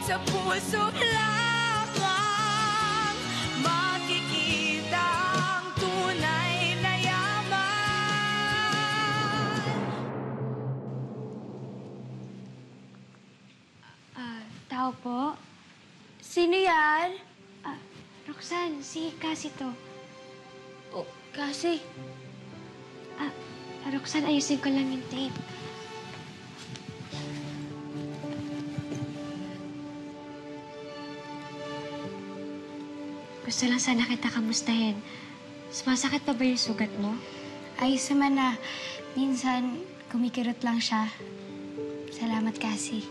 sa puso lamang makikita ang tunay na yaman. Tao po? Sino yan? Roxanne, si Cassie to. Oh, Cassie. Roxanne, ayusin ko lang yung tape. Gusto lang sana kita kamustahin. Sumasakit pa ba yung sugat mo? Ayos naman na. Minsan, kumikirot lang siya. Salamat, Cassie.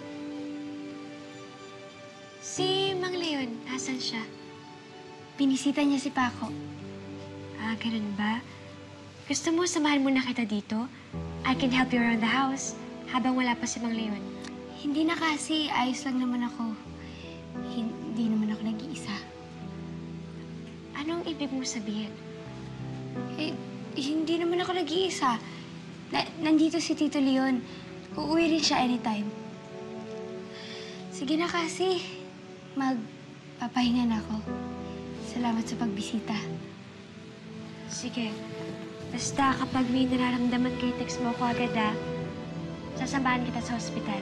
Si Mang Leon, nasan siya? Binisita niya si Paco. Ganun ba? Gusto mo samahan mo na kita dito? I can help you around the house habang wala pa si Mang Leon. Hindi na, Cassie. Ayos lang naman ako. Hindi naman ako nag-iisa. Anong ibig mo sabihin? Hindi naman ako nag-iisa. Nandito si Tito Leon. Uuwi rin siya anytime. Sige na, Cassie. Magpapahinga na ako. Salamat sa pagbisita. Sige. Basta kapag may nararamdaman kayo, text mo ako agad, sasamahan kita sa ospital.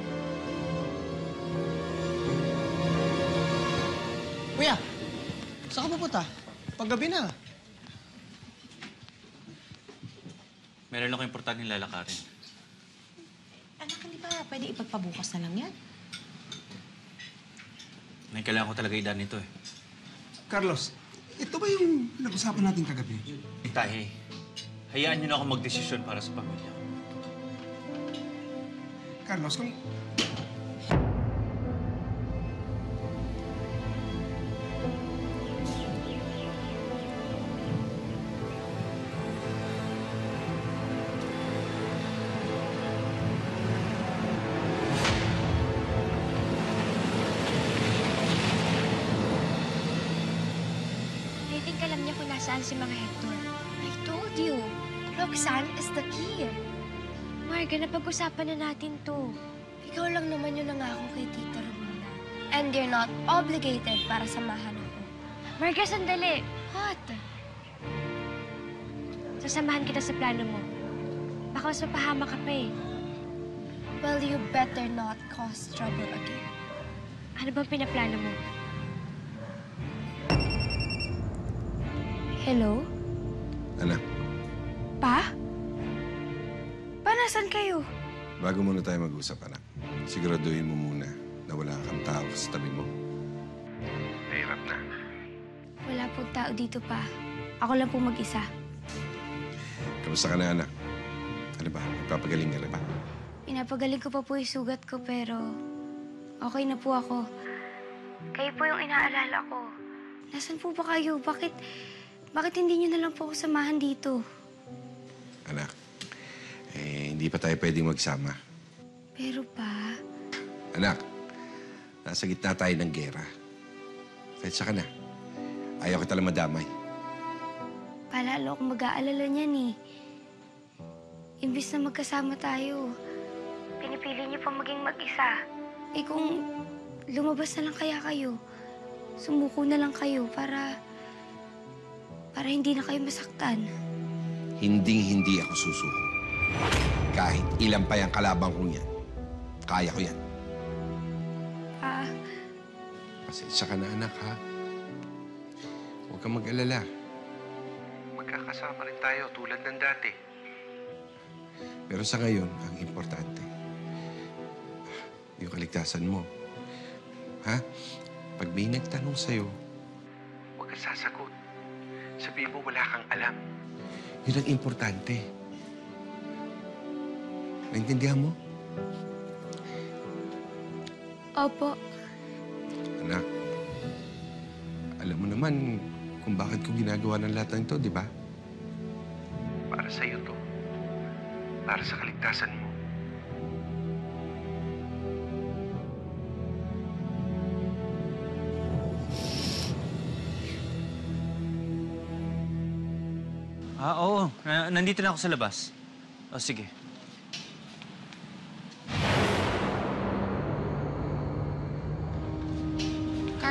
Kuya, saan ka pupunta? Paggabi na. Meron ako importanteng lalakarin. Anak, hindi ba pwede ipagpabukas na lang yan? May kailangan ko talaga idaan nito eh. Carlos, ito ba yung nag-usapan natin kagabi? Tahi, hayaan niyo na ako magdesisyon para sa pamilya ko. Carlos, kung... Alam niya kung nasaan si Mang Hector. I told you. Roxanne is the key. Marga, napag-usapan na natin to. Ikaw lang naman yung nangako kay Tita Romina. And you're not obligated para samahan ako. Marga, sandali. What? Sasamahan kita sa plano mo. Baka mas mapahama ka pa eh. Well, you better not cause trouble again. Ano bang pinaplano mo? Hello? Anak, Pa? Pa, nasan kayo? bago muna tayo mag-usap, anak, siguraduhin mo muna na wala kang tao sa tabi mo. Mahirap na. Wala pong tao dito, Pa. Ako lang pong mag-isa. Kamusta ka na, anak? Ano ba? Magpapagaling ka na ba? Pinapagaling ko pa po yung sugat ko, pero okay na po ako. Kayo po yung inaalala ko. Nasaan po ba kayo? Bakit hindi niyo na lang po ako samahan dito? Anak, hindi pa tayo pwedeng magsama. Pero, Pa... Anak, nasa gitna tayo ng gera. Kahit saka na. Ayaw kita lang madamay. Palalo akong mag-aalala niyan eh. Imbis na magkasama tayo, pinipili niyo pa maging mag-isa. Eh kung lumabas na lang kaya kayo, sumuko na lang kayo para hindi na kayo masaktan. Hinding-hindi ako susuko. Kahit ilan pa yung kalabang kong yan, kaya ko yan. Pa... Pasensya ka na, anak, ha? Huwag kang mag-alala. Magkakasama rin tayo tulad ng dati. Pero sa ngayon, ang importante, yung kaligtasan mo. Ha? Pag may nagtanong sa'yo, huwag kang sasagot. Sabihin mo wala kang alam. Yun ang importante. Naintindihan mo? Opo. Anak, alam mo naman kung bakit ko ginagawa ng lahat ng ito, di ba? Para sa'yo to. Para sa kaligtasan mo. Oo. Nandito na ako sa labas. O, sige.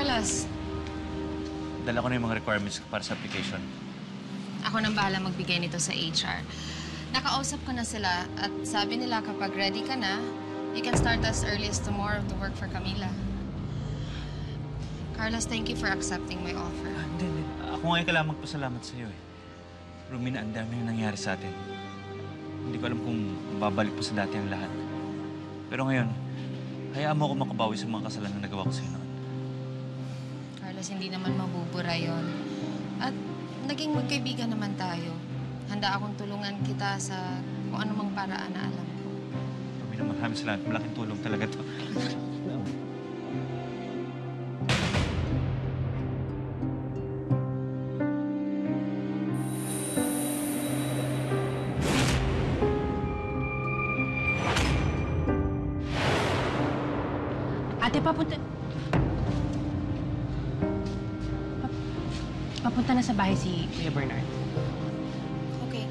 Carlos, Dala ko na yung mga requirements ko para sa application. ako nang bahala magbigay nito sa HR. Nakausap ko na sila at sabi nila kapag ready ka na, you can start as early as tomorrow to work for Camila. Carlos, thank you for accepting my offer. Hindi. Ako ngayon kailangan magpasalamat sa'yo eh. Romina, ang dami yung nangyari sa atin. Hindi ko alam kung babalik pa sa dati ang lahat. Pero ngayon, hayaan mo ako makabawi sa mga kasalanan na nagawa ko sa'yo noon. Carlos, hindi naman mabubura yon. At naging magkaibigan naman tayo. Handa akong tulungan kita sa kung anumang paraan na alam ko. Romina, maraming salamat. Malaking tulong talaga to. Ate, papunta na sa bahay si Kuya Bernard. Okay.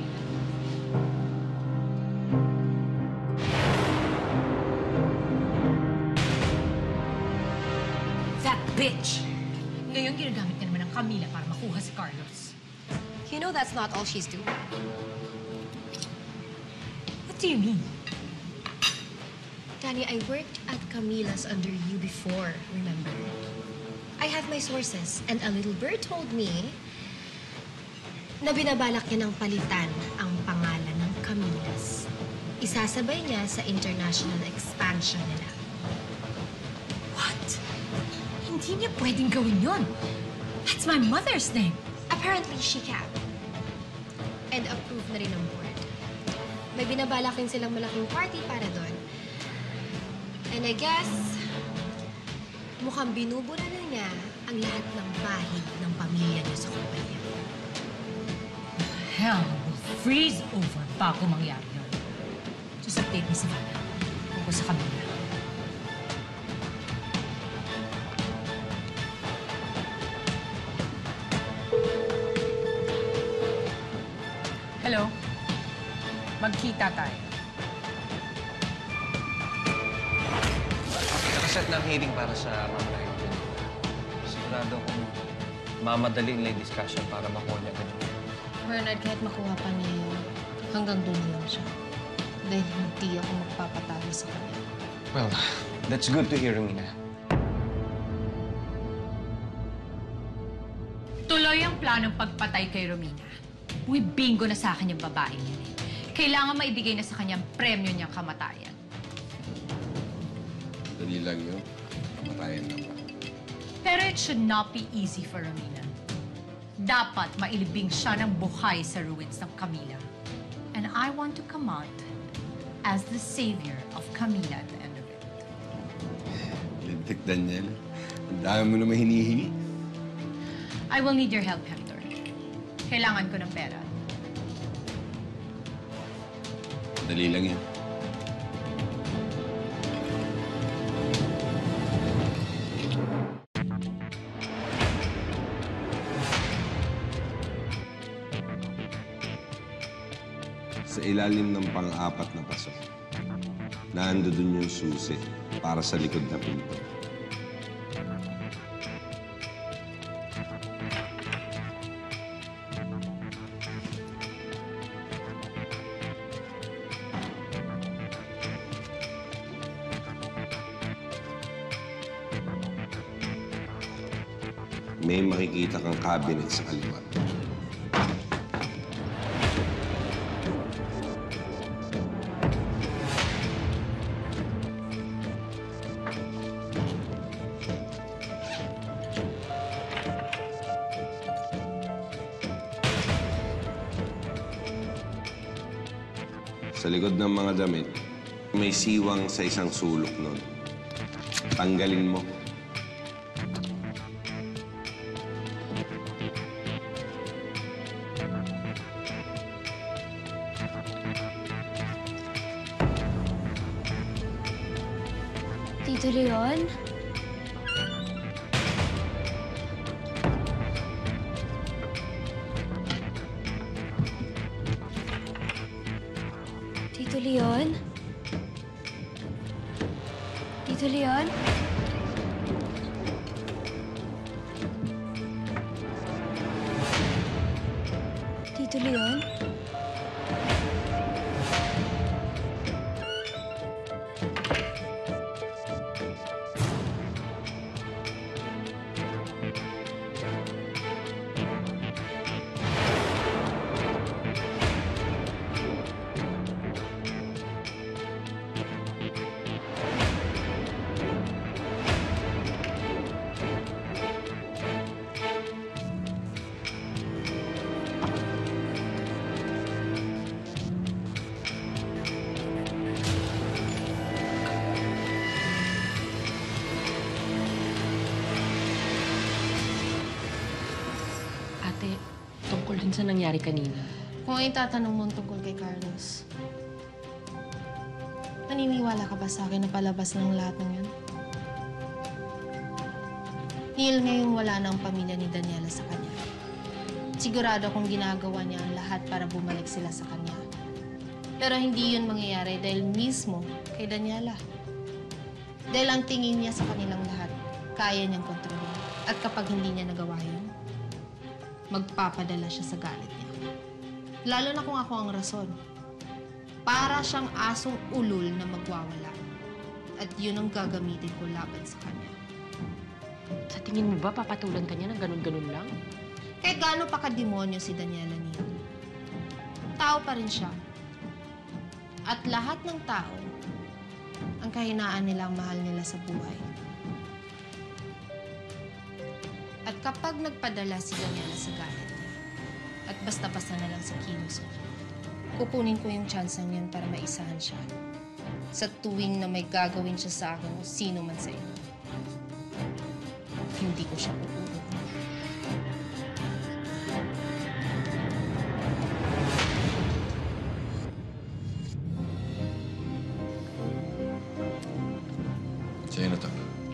That bitch! Ngayon ginagamit niya naman ng Camila para makuha si Carlos. You know that's not all she's doing. What do you mean? Danny, I worked at Camila's under you before, remember? I have my sources, and a little bird told me na binabalak niya ng palitan ang pangalan ng Camila's. Isasabay niya sa international expansion nila. What? Hindi niya pwedeng gawin yun. That's my mother's name. Apparently, she can. And approved na rin ng board. May binabalak rin silang malaking party para doon. And I guess, mukhang binubura na niya ang lahat ng bahid ng pamilya niya sa kumpanya. Hell will freeze over bago mangyari yun. Just update me, Savannah. Tungkol sa Camila. Hello? Magkita tayo. Nakaset na ang hearing para sa mamaya. Sigurado kung mamadali nila yung discussion para makuha niya agad. Bernard, kahit makuha pa niya yun, hanggang doon na lang siya. Dahil hindi ako magpapatalo sa kanya. Well, that's good to hear, Romina. Tuloy ang planong pagpatay kay Romina. Uy, bingo na sa akin yung babaeng yan eh. Kailangan maibigay na sa kanyang premyo niyang kamatayan. Dali lang yun. Kamatayan na ba? Pero it should not be easy for Romina. Dapat mailibing siya ng buhay sa ruins ng Camila. And I want to come out as the savior of Camila at the end of it. Lintik, Daniel. Ang dami mo naman hinihingi. I will need your help, Hector. Kailangan ko ng pera. Dali lang yan. Sa ilalim ng pang-apat na paso, nando dun yung susi para sa likod na pinto. May makikita kang cabinet sa kaliwa. Sa likod ng mga damit, may siwang sa isang sulok nun. Tanggalin mo. Tito Leon? Tito Leon? Tito Leon? Tito Leon? Ate, tungkol din sa nangyari kanina. Kung ay tatanong mo tungkol kay Carlos, naniniwala ka ba sa akin na palabas ng lahat ng yun? Neil, ngayong wala na ang pamilya ni Daniela sa kanya. Sigurado kung ginagawa niya ang lahat para bumalik sila sa kanya. Pero hindi yun mangyayari dahil mismo kay Daniela. Dahil ang tingin niya sa kanilang lahat, kaya niyang kontrolin. At kapag hindi niya nagawa yun, magpapadala siya sa galit niya. Lalo na kung ako ang rason. Para siyang asong ulol na magwawala. At yun ang gagamitin ko laban sa kanya. Sa tingin mo ba papatulan ka niya ng ganun-ganun lang? Kahit gaano pa ka-demonyo si Daniela niya. Tao pa rin siya. At lahat ng tao, ang kahinaan nila ang mahal nila sa buhay. At kapag nagpadala si Daniela sa galit niya, at basta-basta na lang sa kilos niya, kukunin ko yung chance yun para maisahan siya. Sa tuwing na may gagawin siya sa akin o sino man sa inyo. Hindi ko siya pupulot. Sa'yo na to.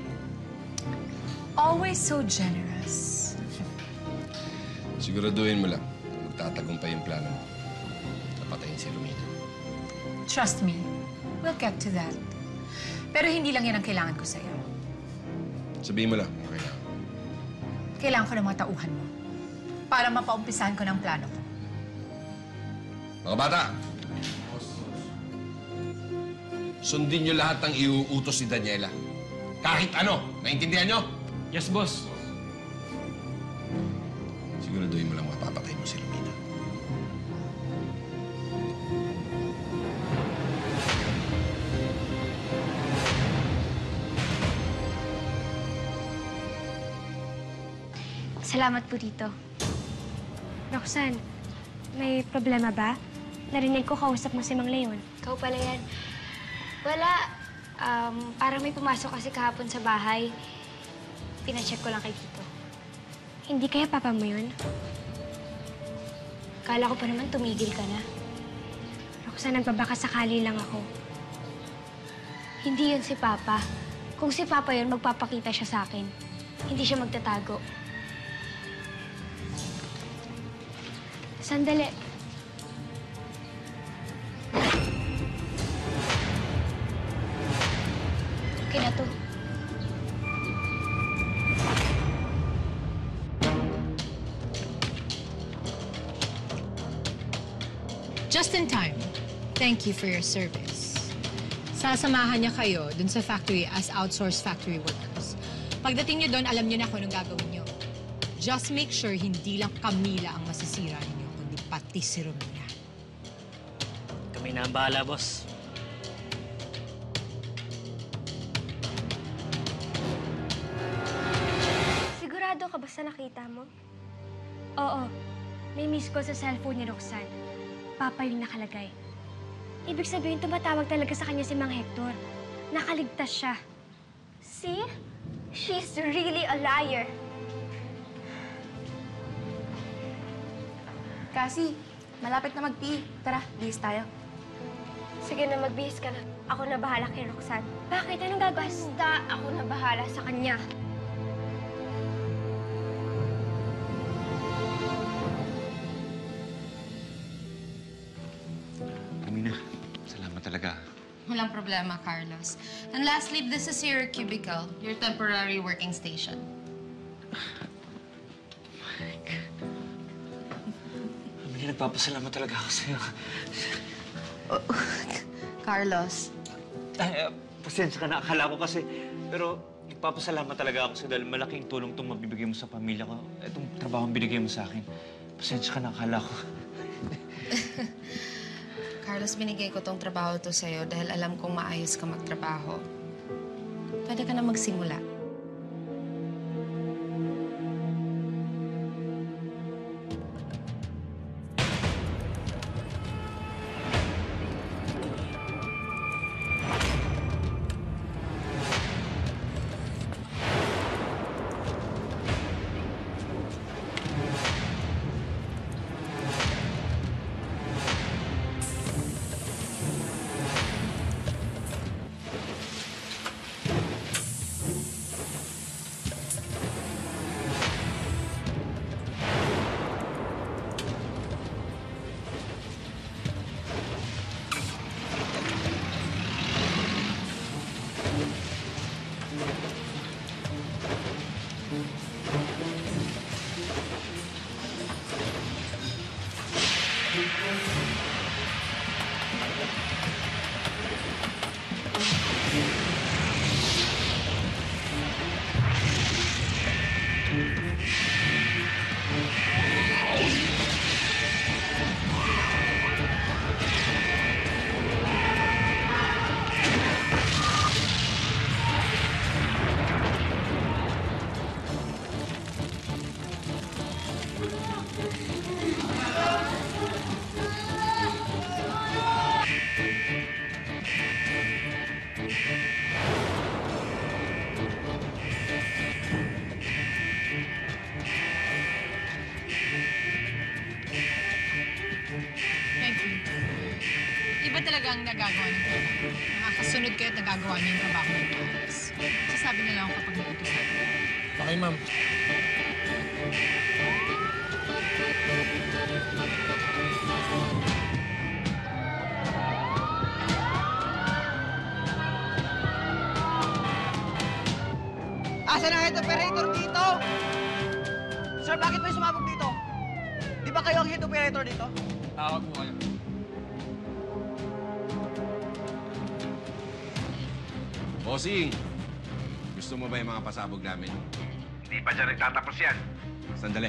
Always so generous. Siguraduhin mo lang, magtatagumpay yung plano mo. Napatayin si Romina. Trust me, we'll get to that. Pero hindi lang yan ang kailangan ko sa'yo. Sabihin mo lang, okay na. Kailangan ko ng mga tauhan mo para mapaumpisahan ko ng plano ko. Mga bata! Sundin niyo lahat ng iuutos si Daniela. Kahit ano! Naintindihan niyo? Yes, boss. Siguraduhin mo lang mapapatay mo si Romina. Salamat po dito. Roxanne, may problema ba? Narinig ko kausap mo si Mang Leon. Ikaw pala yan. Wala. Parang may pumasok kasi kahapon sa bahay. Pinacheck ko lang kay Tito. Hindi kaya papa mo yun? Kala ko pa naman tumigil ka na. Roxanne, nagbabaka sakali lang ako. Hindi yun si Papa. Kung si Papa yun, magpapakita siya sa akin. Hindi siya magtatago. Sandali. Okay na to. Just in time. Thank you for your service. Sasamahan niya kayo dun sa factory as outsourced factory workers. Pagdating niyo doon, alam niyo na kung anong gagawin niyo. Just make sure hindi lang Camila ang masisira ninyo, kundi pati si Romina. Kami na ang bahala, boss. Sigurado ka ba sa nakita mo? Oo. May miss call sa cellphone ni Roxanne. Papa yung nakalagay. Ibig sabihin, tumatawag talaga sa kanya si Mang Hector. Nakaligtas siya. See? She's really a liar. Cassie, malapit na mag-tea. Tara, bihis tayo. Sige na, magbihis ka na. Ako na bahala kay Roxanne. Bakit? Anong gagawin mo? Basta ako na bahala sa kanya. Romina, salamat talaga. Walang problema, Carlos. And lastly, this is your cubicle, your temporary working station. Romina, nagpapasalamat talaga ako sa'yo. Carlos, Ay, pasensya ka na. Akala ko kasi. Pero nagpapasalamat talaga ako sa'yo dahil malaking tulong itong mabibigay mo sa pamilya ko. Itong trabaho ang binigay mo sa akin. Pasensya ka na. Akala ko. Carlos, binigay ko tong trabaho to sa'yo dahil alam kong maayos ka magtrabaho. Pwede ka na magsimula. Thank you. Iba talaga ang nagagawa ng trabaho. Nakakasunod kayo at nagagawa niyo yung trabaho ng maayos. Sasabi na lang ako kapag nagutusan. Okay, ma'am. Asa na head operator dito? Sir, bakit may sumabog dito? Di ba kayo ang head operator dito? Tawag mo kayo. Bossing, gusto mo ba yung mga pasabog namin? Hindi pa dyan nagtatapos yan. Sandali.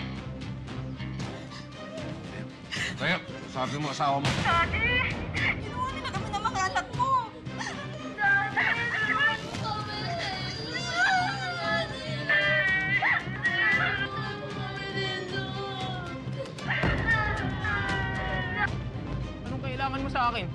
Kaya, sabi mo asawa mo. Daddy! Ginawa nila kami na mga anak mo! Daddy! Anong kailangan mo sa akin?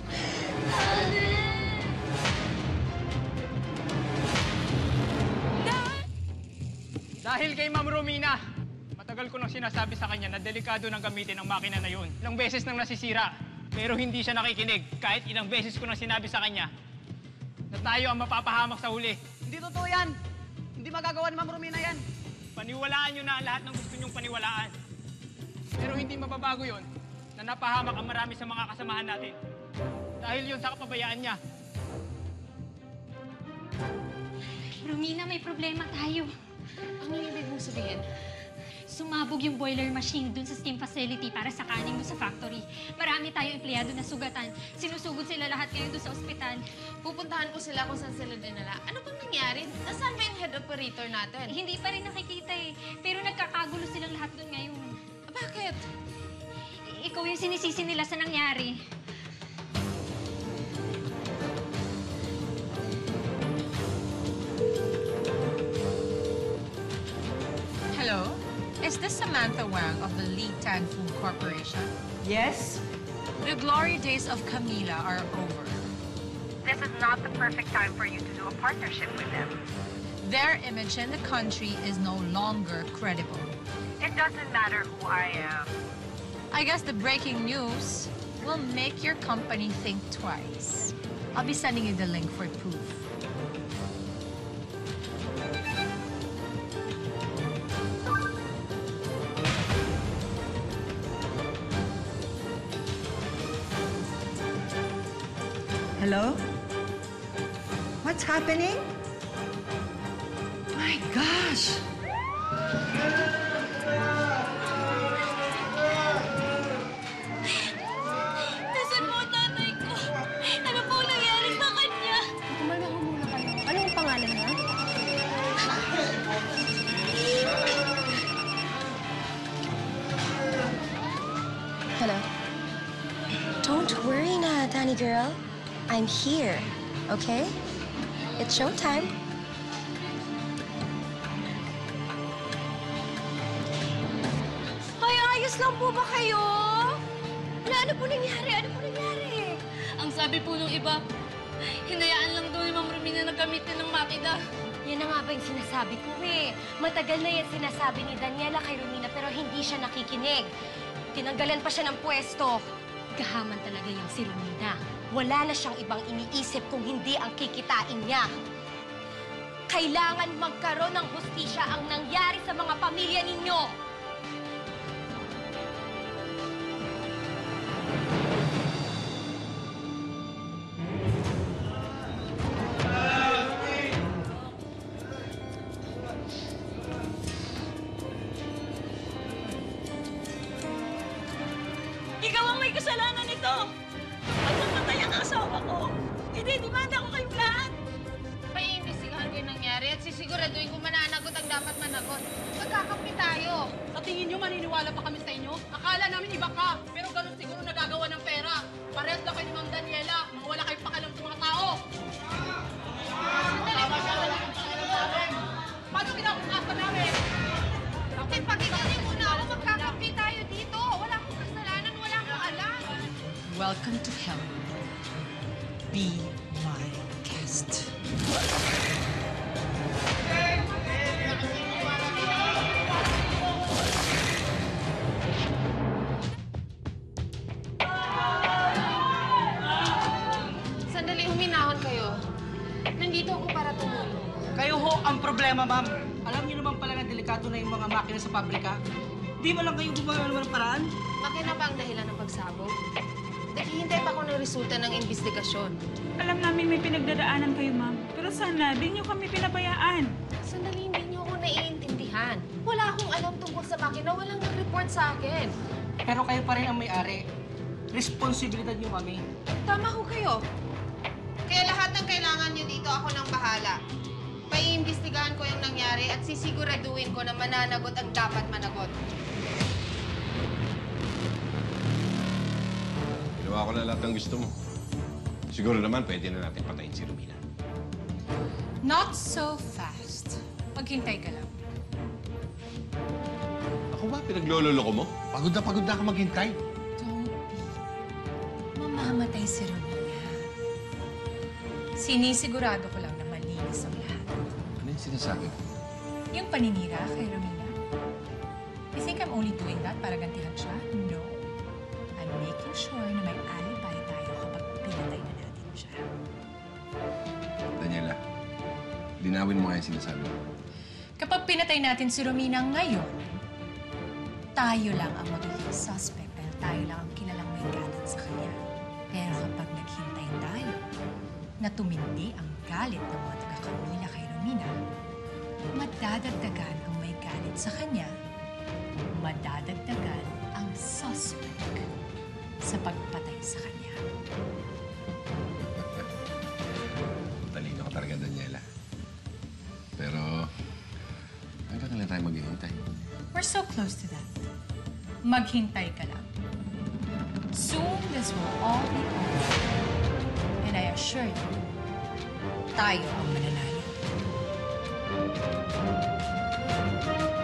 Dahil kay Ma'am Romina, matagal ko nang sinasabi sa kanya na delikado nang gamitin ang makina na yun. Ilang beses nang nasisira, pero hindi siya nakikinig. Kahit ilang beses ko nang sinabi sa kanya na tayo ang mapapahamak sa huli. Hindi totoo yan. Hindi magagawa ni Ma'am Romina yan. Paniwalaan nyo na ang lahat ng gusto nyong paniwalaan. Pero hindi mababago yon na napahamak ang marami sa mga kasamahan natin. Dahil yun sa kapabayaan niya. Romina, may problema tayo. Ano yung ibig mong sabihin? Sumabog yung boiler machine dun sa steam facility para sa kaning dun sa factory. Marami tayong empleyado na sugatan. Sinusugod sila lahat ngayon dun sa ospital. Pupuntahan ko sila kung saan sila dinala. Ano bang nangyari? Nasaan ba yung head operator natin? Hindi pa rin nakikita eh. Pero nagkakagulo silang lahat dun ngayon. Bakit? Ikaw yung sinisisi nila sa nangyari. Hello? Is this Samantha Wang of the Lee Tan Food Corporation? Yes? The glory days of Camila are over. This is not the perfect time for you to do a partnership with them. Their image in the country is no longer credible. It doesn't matter who I am. I guess the breaking news will make your company think twice. I'll be sending you the link for proof. Hello? What's happening? My gosh! girl. I'm here, okay? It's showtime. Ay, ayos lang po ba kayo? Ano po nangyari? Ano po nangyari? Ang sabi po nung iba, hinayaan lang daw ni Ma'am Romina na gamitin ng makina. Yan na nga ba yung sinasabi ko eh. Matagal na yan sinasabi ni Daniela kay Romina pero hindi siya nakikinig. Tinanggalan pa siya ng pwesto. Gahaman talaga yung si Romina. Wala na siyang ibang iniisip kung hindi ang kikitain niya. Kailangan magkaroon ng hustisya ang nangyari sa mga pamilya ninyo. Ikaw ang may kasalanan nito! Pag namatay ang asawa ko, ididimanda ko kayong lahat! Paiimbestigahan ko yung nangyari at sisiguraduhin kung mananagot ang dapat managot. Magkakampi tayo. Sa tingin nyo, maniniwala pa kami sa inyo? Akala namin iba ka, pero ganun siguro nagagawa ng pera. Parehas lang kayo ni Ma'am Daniela, mga wala kayong pakialam sa mga tao. Paano kinabukasan namin? Kapit, pakinggan muna ako. Magkakampi tayo dito. Wala akong kasalanan, wala akong alam. Welcome to hell. Be my guest. Sandali, huminahon kayo. Nandito ako para tumulong. Kayo ho ang problema, ma'am. Alam niyo naman pala na delikado na yung mga makina sa pabrika. Di mo lang kayo gumawa ng paraan? Makina ba ang dahilan ng pagsabog? Naghihintay pa ako ng resulta ng investigasyon. Alam namin may pinagdadaanan kayo, ma'am. Pero sana, di niyo kami pinabayaan. Sandali, hindi niyo ako naiintindihan. Wala akong alam tungkol sa makina. Walang nag-report sa akin. Pero kayo pa rin ang may-ari. Responsibilidad niyo kami. Tama ho kayo. Kaya lahat ng kailangan niyo dito, ako nang bahala. Paiimbestigahan ko yung nangyari at sisiguraduhin ko na mananagot ang dapat managot. Ginawa ko na lahat ng gusto mo. Siguro naman pwede na natin patayin si Romina. Not so fast. Maghintay ka lang. Ako ba? Pinaglololoko mo? Pagod na ako maghintay. Don't be. Mamamatay si Romina. Sinisigurado ko lang na malinis ang lahat. Ano yung sinasabi mo? Yung paninira kay Romina. You think I'm only doing that para gantihan siya? No. I'm making sure na may alibi tayo kapag pinatay na natin siya. Daniela, linawin mo nga yung sinasabi mo. Kapag pinatay natin si Romina ngayon, tayo lang ang magiging suspect dahil tayo lang ang kilalang may galit sa kanya. Pero kapag naghintay tayo na tumindi ang galit ng mga taga-Camila kay Romina, madadagdagan ang may galit sa kanya, madadagdagan ang suspect sa pagpatay sa kanya. Talino ka talaga, Daniela. Pero, hanggang lang tayo maghihintay. We're so close to that. Maghintay ka lang. Soon, this will all be over. And I assure you, tayo ang mananalo.